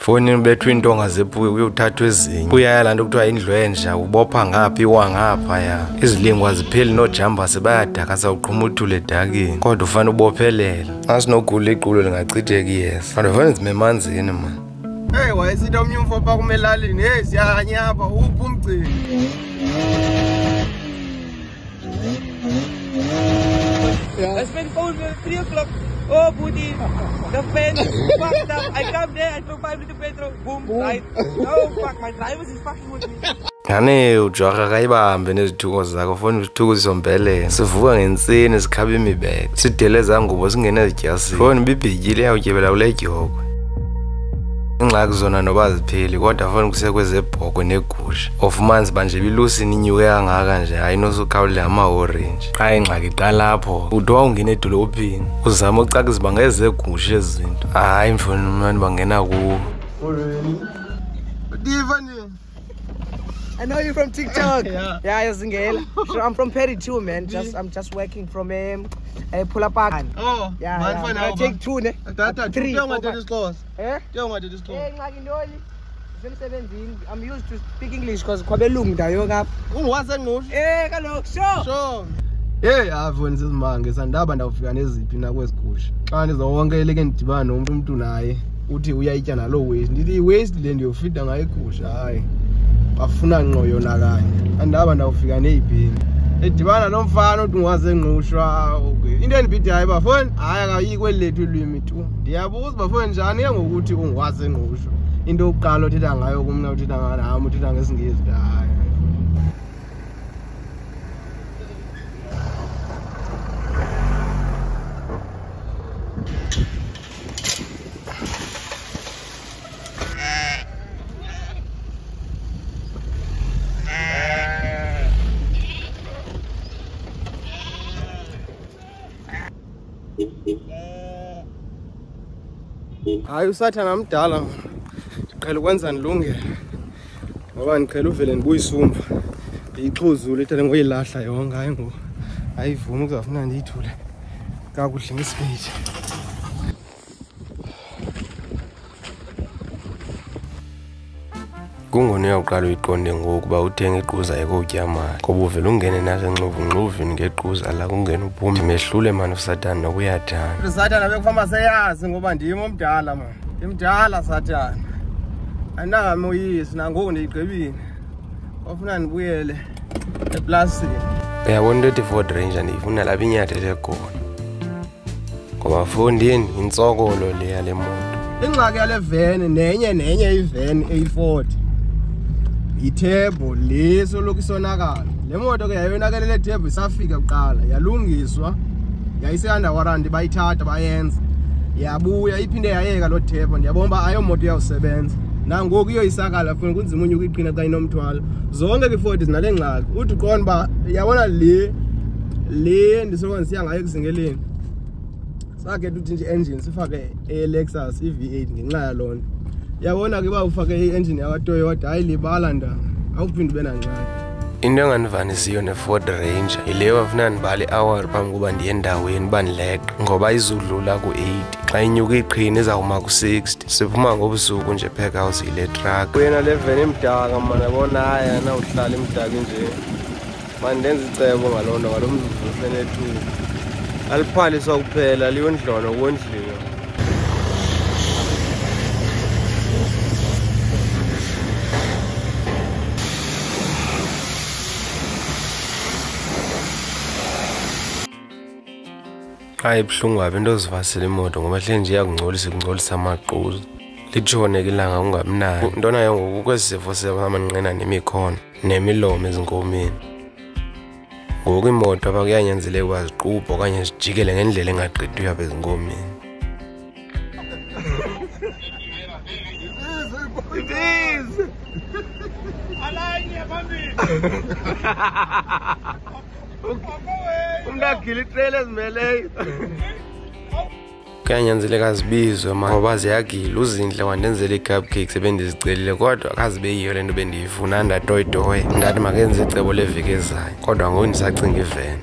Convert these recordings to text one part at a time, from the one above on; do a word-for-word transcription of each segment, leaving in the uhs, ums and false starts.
Foni bethu intonga zepuke kuyothathwa ezinye. Uyaya lanto kuthiwa indlwenja ubopha ngapha iwa ngapha ya. Izilingwa azipheli nojamba sebayadaka sawuqhuma uthule edakeni. Kodwa ufana ubophelela. Asinogula iqulo lingachitheka iyeza. Kanti ufana zime emanzini man. Hey wayesitha omnye umfopa kumelalini. Hey siyanyapha uphi umgcini. I spent phone at three o'clock. Oh, booty. The fence fucked up. I come there, I took five liters petrol. Boom, right. Oh, fuck. My driver is fucking with me. Ngane ujwara kayibambe nezithuko zakho fona izithuko zizombelele. Sivuka ngensini sikhaba imibeke. Sideleza ngubo singena ezidyasi. Fona bibhijile yawutyebela ule dyoko. Ingxaki zona noba zipheli kodwa fona kusekwezebhoko negusha. Ofumanzi banje bilusi ninyuke kangaka nje hayi nosukhawulela ama-orange. Xa ingxaki iqala lapho udwa ungena edolophini uzama ucaka izibanga ezegusha ezinto. Hayi mfana mani bangena kuwo. I know you from TikTok. yeah, yeah, Zingela. I'm from Perry too, man. Just I'm just working from um, a pull up park. Oh, yeah, man, yeah. I take two, ne? Three. Don't want to disclose. Eh? Don't want to disclose. I'm used to speak English because kwabelungu dayo ngapha. Ungwaze ngqusho. Eh, kaloku sure. Sure. Hey, avoni sizimange sandaba ndawufika neziphi na kwesigusha. Xa ndizowonke ke ndidibana nomuntu umuntu naye uthi uyayitya nalo waste. Ndithi waste le ndiyofida ngayo igusha hayi. Bafuna ngqo yona kanye. Andaba ndawufika neziphi. Edibana nomfana uthi ngwaze ngqushwa. Okay. Into endibhidi hayi bafoni hayi akayi kwelilethu ilwimi tu. Ndiyabuza bafoni njani ngokuthi ungwaze ngqushwa. Into oqala uthetha ngayo kumna uthetha ngami uthetha ngesingisi hayi. Hayi usathana mdala ndiqhela ukwenza ndilungele ngoba ndiqhela uvele ndibuyisumva ndiyixhuzule ithathe ngoyilahla yonke hayi ngoku ayivumi kuzafuna ndiyithule kakuhle ngesipeyiti. Kungona uyaqala uyiqonde ngoku ba uthenga iquza ekutya imali ngoba uvela ungene nazo enxuvu-nxuvini ngequza la kungena uphume mehlule mani uSathane nokuyathanda. uSathane bekufamba seyazi ngoba ndim omdala mani ndimdala Sathane anami uyisi nangoku ndiyigqibile wafuna ndibuyele eplasini. Uyabona into ethi Ford Ranger ndiyifuna lapha inyatha esekhona ngoba fondini intsokolo le yale moto. Ingxaki yale veni nenye nenye iveni eyi-forty ithebo leso lokhu isonakala. Le moto ke yayonakele le thebo isafika kuqala yalungiswa yayise-under warranty bayithatha bayenza yabuya iphinde yayeka lo thebo ndiyabona ayo moto iyawusebenza nangoku iyoyisakala funa kunzima unyuka iqhina xa inomthwalo. Zonke kwi-forty zinale ngxaki uthi uqonda uba yabona le le ndisoloko ndisiya ngayo ekuzingeleni sakhetha uthi nje engine sifake e-Lexus i-V eight ngenxa yaloo nto. Yabona ke uba ufake i-engine yakwa-Toyota hayi libala ndanga awuphinde ube nangxaki. Into engandivanisiyo ne-Ford Ranger yileyo bafuna ndibale i-hour phambi kuba ndiye endaweni uba ndileqe ngoba izudlula ku-eighty xa inyuka iqhina izawuma ku-sixty siphuma ngobusuku nje Packhouse yile truck. Wena le veni imdaka mani yabona hayi anawuhlala imdaka nje mani ndenza icebo ngaloo nto ngalo mzuzu senethuba aliphaliswa kuphela liyondlono kondliwa. Hayi buhlungu kabi into ozivasela imoto ngoba hle nje iyakungcolisa ikungcolisa amaqhuzu litshone ke ilanga ungabinayo. Ntona yo ngoku kwesi sifo samanqina nemikhona nemilomo ezinkomeni ngoku imoto apha kuyanyanzeleka uba ziqubhe okanye zijikele ngendlela engagqithi uyapha ezinkomeni. Umntu agile itrela ezimeleyo. Kuyanyanzeleka zibizwe mani ngoba ziyagila uzinhle wandenzela ii-cupcakes ebendizicelile kodwa akazibe yiyo le nto bendiyifuna ndatoyitoye ndathi makenze icebo leveki ezayo kodwa ngoku ndisacinga iveni.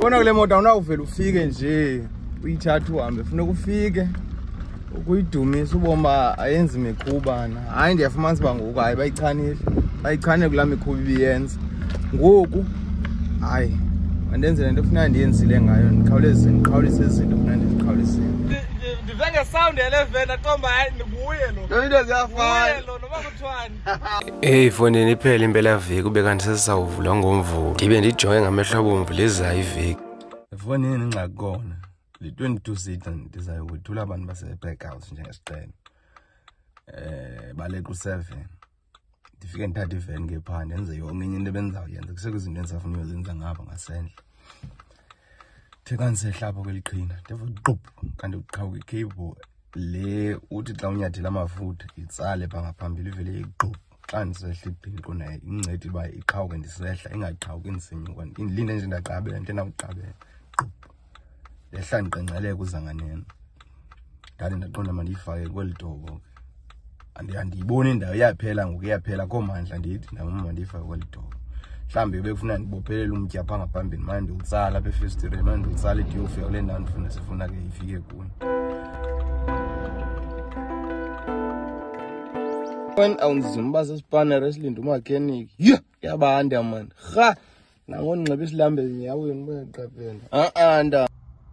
Bona kule moto awunawuvela ufike nje uyithatha uhambe ufuna ukufike ukuyidumisa uboma ayenzi mikhubana. Hayi ndiyafumanisa ba ngoku hayi bayichanile bayichanile kula mikhuba ibiyenza ngoku. Hayi andenzele into ufuna ndiyenzile ngayo ndikhawuleze ndiqhawulise izinto ufuna ndiziqhawulisile. Ndivenge sound eleven aqomba hayi nguye lo. Lo into ziyafana. Lo noma kuthwani. Hey fonini iphela impela viki ube kanti sesizawuvula ngomvulo. Ndibe ndijonge ngamehlo abomvu lezayo iviki. Fonini ingxaki kona. Le twenty-two seater ndizayokuthula abantu base-Breakhouse njengesiqhelo. Eh baleqa u-seven. Ndifike ndithathe iveni ngephanda enze yonke enye into ebenzawuyenza kusekho izinto endisafuna uyozenza ngapha ngasendle. Thekani sehlapha kweliqhina ndiva qub kanti uqhawuka icable le uthi xa unyathela amafutha itsale pha ngaphambili ivele iqub xa ndisehla ibhinqo naye incedi uba iqhawuke ndisehla ingaqhawuki ndisinyuka indilinde nje ndaqabela nto enawuqabela qub lehla ndiqenqeleka uzanganeno ndade ndaqonda mandiyifake kweli dobo andiyiboni indawo iyaphela ngoku iyaphela koomandla ndithi ndamama ndiyifake kweli dobo mhlawumbi bekufuna ndibophelele umtya pha ngaphambili manje ndiwutsala apha efestireni manje ndiwutsala idiyofika kule ndawo ndifuna sifuna ke ifike kuyo. When awunzima sesipanera esilinde umakhenikhi yeah yabanda man ha nangona ngibe isilambe enyaweni bayaqaphela ah ah nda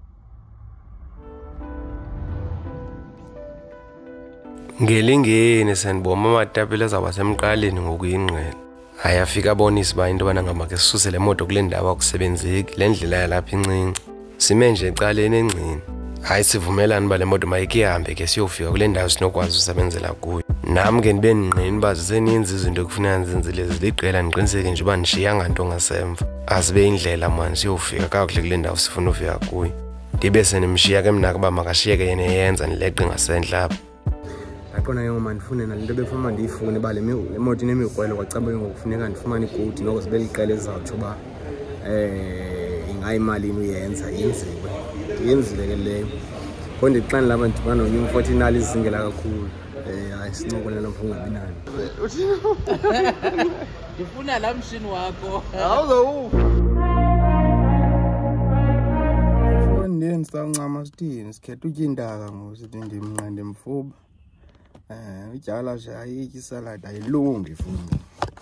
Ngelingeni seniboma amatapela azaba semqaleni ngokuyingqela. Ayafika abonisa ba into bana ngama ke sisuse le moto kule ndawo akusebenzeki le ndlela yalapha incinci. Sime nje ecaleni engcini. Hayi sivumelana ba le moto mayikihambe ke siyofika kule ndawo sinokwazi usebenzela kuyo. Nami ke ndibe ningqini bazi seninzi izinto ekufuneka nzenzile ziliqela niqiniseke nje uba nishiyanga nto ngasemva. Asibe indlela manje siyofika kakuhle kule ndawo sifuna ufika kuyo. Ndibe senimshiya ke mina kuba makashiyeke yena eyenza nileqe ngasendla apha. Aqona yena manje ndifune nalento befuma ndiyifune ba le moto inemiqwelo kwacaba ngokufuneka ndifumane ikoti noko sibe liqele ezawutsho ba eh ingayimalini uyenza yenziwe yenzile ke leyo konde xa nilapha ndibana no forty nali izingela kakhulu eh hayi sincokolela mfunga binani Ndifuna la mshini wakho. awuzo ndiye sisancama sithini sikhetha utyindaka ngoku sithi ndimnqande mfuba. Eh utyala nje ayityi salad ayilungi futhi.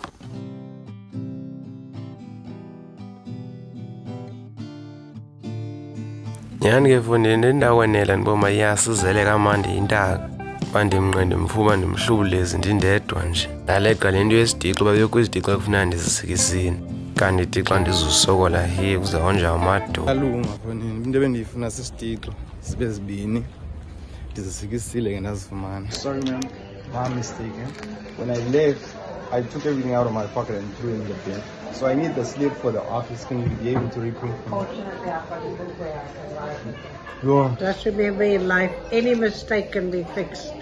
Yani ke fonini endawenela ndiboma iyasizele kamandi intaka. Bandimnqende mfuba ndimhlubulezi ndindedwa nje. Naleqa le nto yesidixo babekwizidixo kufuneka ndizisikisini. Kanti idixo ndizusokola hiye kuzawonja amado. Alunga fonini into ebendiyifuna sisidixo sibe zibini. Ndizisikisile ke ndazifumana. Sorry man, my mistake. Eh? When I left, I took everything out of my pocket and threw it in the bin. So I need the slip for the office. Can you be able to reprint for me? Fortunately, I've got a little way I can write. Yeah. Just remember in life, any mistake can be fixed.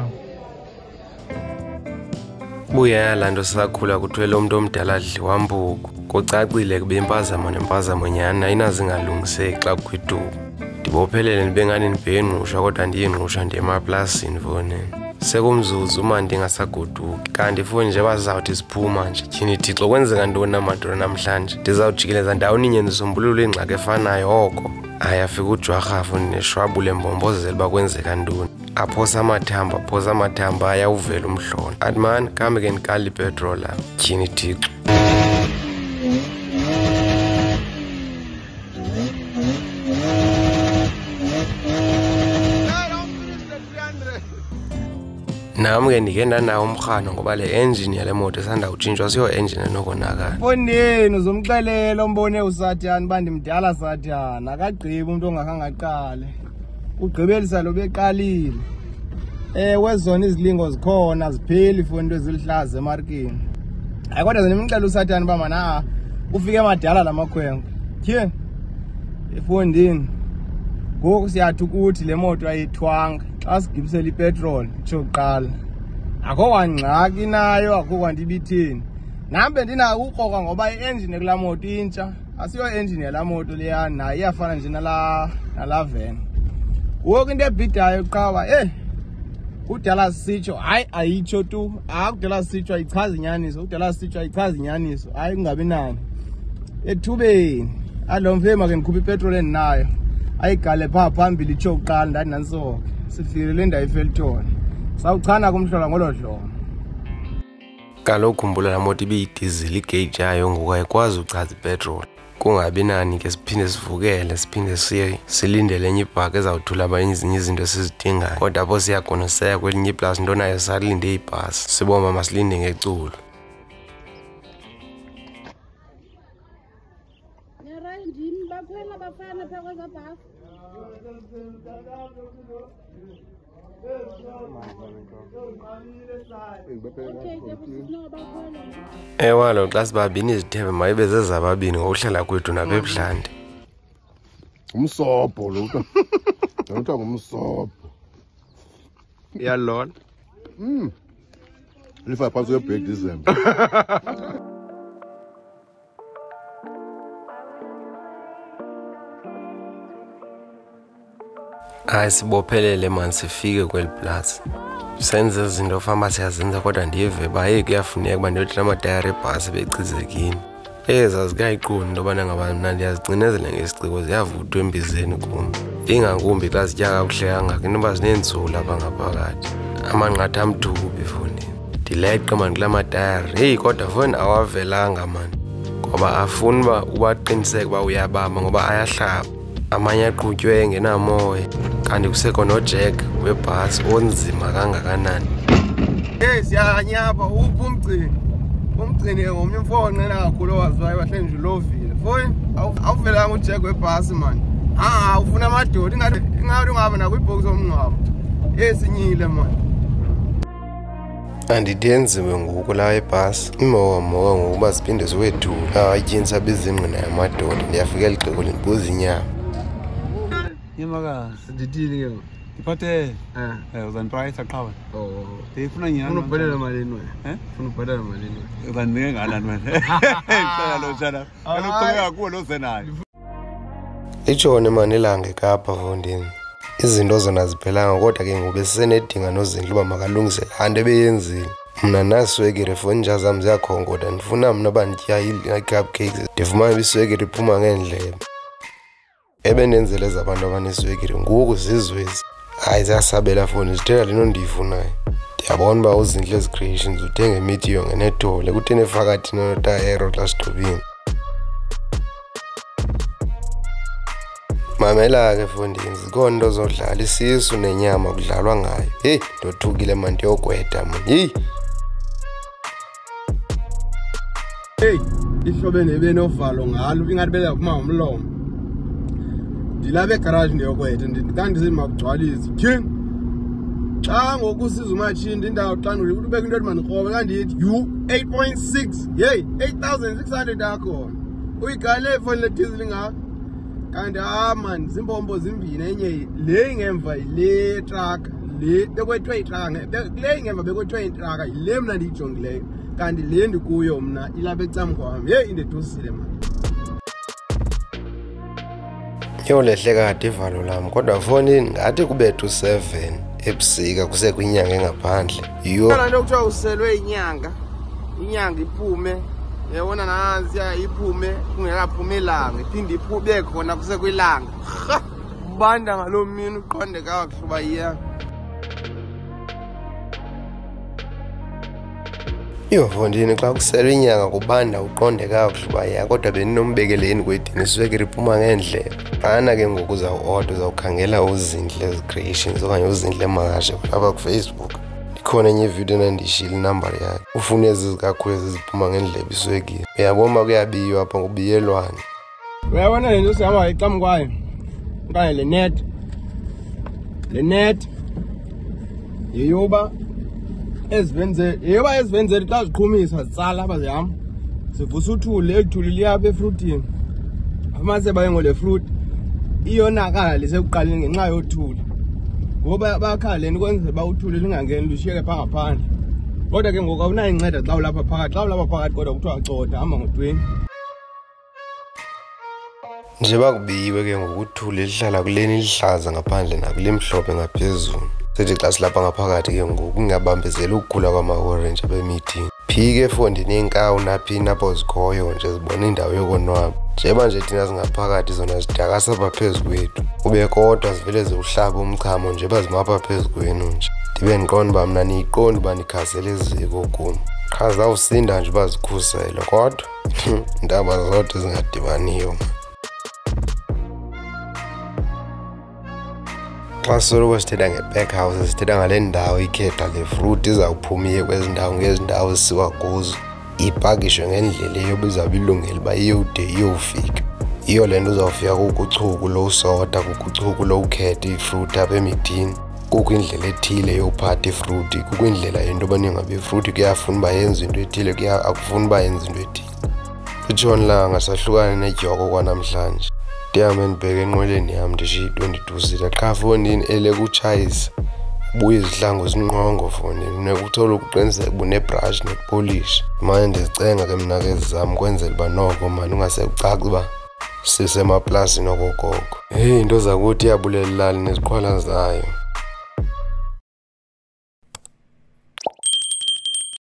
Buya lando sakhula kuthwele umuntu omdala adliwa mbuku. Kucacile kube impazamo nempazamo nyana ayinazi ngalungiseki xa kukwiduku. Ndibophelele nibe ngani nibhenqusha kodwa ndiyengqusha ndiye emaplasini fonini. Sekumzuzu uma ndingasagoduki kanti foni nje bazawuthi siphuma nje tyhini thixo kwenzeka ntoni namadolo namhlanje ndizawujikeleza ndawuninye ndisombulule ingxaki efanayo oko. Ayafika ujwarha foni neshwabule mbombozela uba kwenzeka ntoni. Aphosa amathamba aphosa amathamba ayawuvela umhlolo. Athi man kambe ke ndikali ipetrol apha tyhini thixo. Nami ke ndike ndanawo umkhano ngoba le engine yale moto esanda utshintshwa siyo engine enokonakala. Fonini uzomxelela umbone uSathana bandimdala Sathana akagqibi umuntu ongakangaqale. Ugqibelisa lo beqalile. Eh wezona izilingo zikhona zipheli for into ezilihlaza emarkeni. Hayi kodwa ndimxelela uSathana ba mana ufike emadala lamakhwengo. Tyhe. Efondini. Ngoku siyathi ukuthi le moto ayithwanga xa sigibisela ipetrol itsho qala. Akho wangxaki nayo akho kwanti ibithini. Nambe ndinako ukroka ngoba iengine kula moto intsha asiyo engine yala moto leya nayo iyafana nje nala nala van. Ngoku into ebhidayo qhawa eh udala sitsho hayi ayitsho tu akudala sitsho ayichaza inyaniso udala sitsho ayichaza inyaniso hayi kungabi nani ethubeni Alomfema ke ngikhupha ipetrol endinayo. Ayigale pha phambili icho uqala ndathi nansoke. Sifike le ndawo eFelton. Sawuchana kumhlola ngolodlomo. Kaloku khumbula la moto ibiyidizili igauge yayo ngoku ayikwazi uchaza ipetrol. Kungabi nani ke siphinde sivukele siphinde siye silindele enye ibhaki ezawuthula abanye ezinye izinto esizidingayo. Kodwa apho siya khona saya kwelinye iplasi into nayo salinde ibhasi. Siboma masilinde ngeculo. Ewa lo xa sibabini izithebe mayibe zezababini ngokuhlala kwethu nabebuhlande. Umsobho lo uta. Lo uta ngumsobho. Iyalona. Mm. Lifa phansi kwe-break December. Hayi sibophelele man sifike kweli plus. Senze izinto famba siyazenza kodwa ndive baye kuyafuneka kuba ndiyothi amatayari ebhasi becizekini. Eza zikayiqondi into yobana ngaba mna ndiyazicinezela ngesiciko ziyavuthwa embizeni kum. Ingakumbi xa zitya kakuhle kangaka into yoba zineenzulu apha ngaphakathi. Amanqatha amthubi efondini. Ndileqe mani kula matayari. Heyi kodwa foni awavelanga mani. Ngoba afuni uba ubaqiniseke uba uyabamba ngoba ayahlaba. Amanye aqhutywe engenamoya kanti kusekho nojack webhasi onzima kangakanani. Hey siyanyapha uphi umgcini? Umgcini ngomnye umfonqena kakhulu owaziwayo bahle nje lovile. Foni awuvelanga ujack webhasi man. Ah ufuna amadoda ingathi ingathi ungaba nakwibhox omngcwabo. Hey sinyile man. Andidenziwe ngoku la ebhasi. Imowa mowa ngokuba siphinde siwethula atyinisa abizingqina yamadoda ndiyafika liqeko limbuza inyama. Yemaga, Ndithini ke? iphathe Eh. eh uzanprice aqhawe. Oh. Ndifuna nyana. Ufuna ubhalela malini wena? Eh? Ufuna ubhalela malini? Uzanike ngalani wena? Ngicela lo jana. Kaloku kuwe lo zenayo. Litshone mani ilanga eKapa fondini. Izinto zona ziphelanga kodwa ke ngoku besisenedinga nozindlu uba makalungise laa nto ebeyenzile. Mna naswekire foni nja zam ziyakhongoda ndifuna mna uba nditya ii-cupcakes ndifumana uba iswekire iphuma ngeendlebe. Ebendenzele ezabantu abaneswekire ngoku zizwezi. Hayi ziyasabela foni zithela le nto ndiyifunayo. Ndiyabona uba uzintle ezi creations uthenge imitiyo ngenethole kutheni efakathi notayero xa sigqibile. Mamela ke fondini zikhona into zodlala isisu nenyama kudlalwa ngayo. Heyi ndothukile mani ndiyogweda mani. Heyi. Hey ihlobe nebe novalo ngalo ingathi bela kuma umlomo. Ndilapha egarage ndiyokwetha ndikanti zimagcwalisi. Tyhini. Xa ngokusiza umashini indawo xa ndibeka into ethi mandikrobe kandiyithi u eight point six. Hey eight thousand six hundred yakho. Uyigale ifoni le diesel ngapha. Kanti ah man zimbombo zimbini enye le ngemva le truck le bekwethwe itruck le ngemva bekwethwe itruck ile mna ndiyijongileyo kanti le ndikuyo mna ilapha ecam kwami hey indedusile man. Yo lehle kade ivalo lam kodwa foni ngathi kubethu seven ebusika kusekwinyanga engaphandle. Yo Laa nto kuthiwa uselwe inyanga inyanga iphume yabona nansi iphume kungekaphumi ilanga iphinde iphume khona kusekwilanga. Ubanda ngaloo mini uqonde kakuhle uba iya. Yo fondini xa kusele inyanga kubanda uqonde kakuhle uba ya kodwa beninombekeleeni kwedini iswekire iphuma ngeendlebe. Xana ke ngoku uzawuoda uzawukhangela uzinhle ezi creations okanye uzinhle makashe apha kuFacebook. Ikhona enye ividiyo enandiyishila inumber yakhe. Ufuna ezi zikakhwezi ziphuma ngendlebe iswekile. Uyabona kuyabiywa apha ngobiyelwane. Uyabona le nto sihamba ecam kwayo okanye le net le net yeyoba ezivenzeli yeyoba ezivenzeli xa ziqhumisa zitsala apha zihamba zivusa uthuli ethuli liyapha efrutini amase baye ngole fruit iyonakala lisekuqaleni ngenxa yothuli ngoba bakhaleni kwenzela ba uthuli lingangeni lushiyeke pha ngaphandle kodwa ke ngoku awunayo inceda xa ulapha phakathi xa ulapha phakathi kodwa kuthiwa cotha hamba ngo-twenty. Nje bakubiyiwe ke ngokuthula lihlala kuleni lihlaza ngaphandle nakule mhlophe ngaphezulu. Sethi xa silapha ngaphakathi ke ngoku kungabambezela ukukhula kwama-orange abemithini. phike efondini inkawu naphi napho zikhoyo nje zibona indawo yokonwaba njeba nje thina singaphakathi zona zidakasa phezu kwethu ube kodwa sivele ziwuhlaba umchamo nje bazimapha phezu kwenu nje ndibe ngiqonda uba mna niyiqondi uba nikhasele eziko kum qha zawusinda nje bazikhusela kodwa indaba zodwa zingadibaniyo xa soloko sithetha nge-back house sithetha ngale ndawo ikhetha le fruit izawuphumiye kwezi ndawo ngezi ndawo zisiwa kuzo ipakishwe ngendlela eyoba izawuba ilungile uba iyode iyofika iyo le nto uzawufika kukuchuku lowusota kukuchuku lowukhetha ifruit apha emithini kukho indlela ethile yophatha ifruit kukho indlela yento yoba ningabe ifruit kuyafuna uba yenze into ethile akufuni uba yenze into ethile utshoni langa sahlukane nedyoko kwanamhlanje ndihambe ndibheke enqweleni yam ndishiye i-twenty-two seater qha fondini ele kutshayisa ubuye izihlangu zinqongo fondini unekuthola ukuqiniseka uba unebrush nepolish manje ndizicenga ke mna ke zam kwenzela uba noko mani ungasekucaci uba sisemaplasini okogogo heyi into zakuthi iyabulela ilali neziqhwala zayo